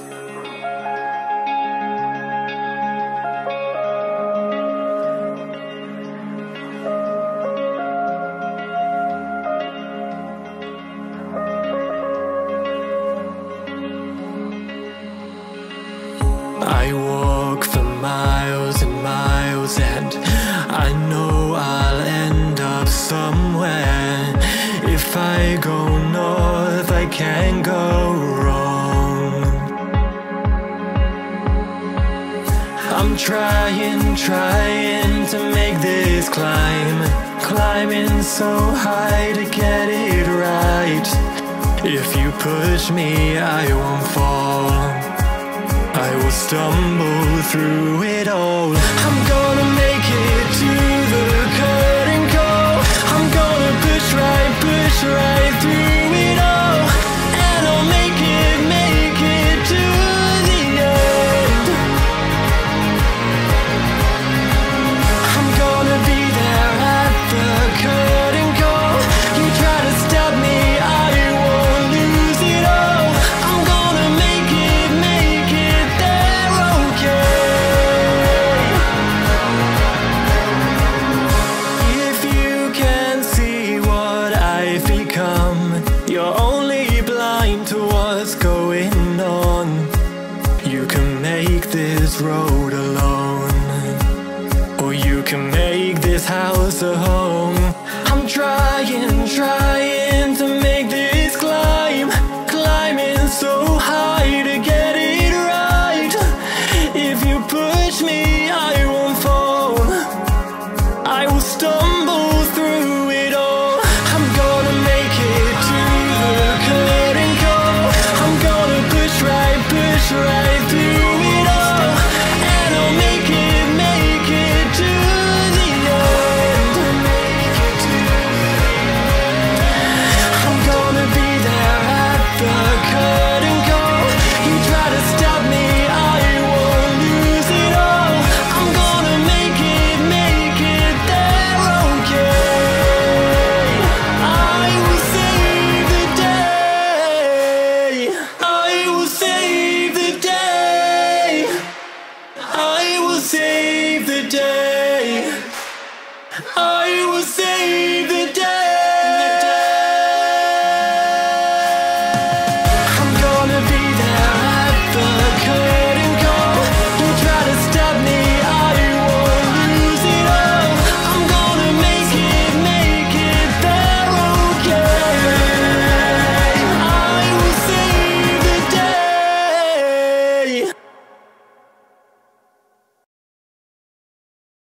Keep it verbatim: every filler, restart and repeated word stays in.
I walk for miles and miles, and I know I'll end up somewhere. If I go north, I can't go wrong. I'm trying, trying to make this climb, climbing so high to get it right. If you push me, I won't fall, I will stumble through it all. I'm gonna make it to the curtain call. I'm gonna push right, push right through it all, and I'll make it, make it to the end. I'm gonna be there at the curtain call. You try to stop me, I won't lose it all. I'm gonna make it, make it there, okay. If you can see what I've become, you're only blind to what's going on. You can make this road alone, or you can make this house a home. I'm trying, trying to make this climb, climbing so high to get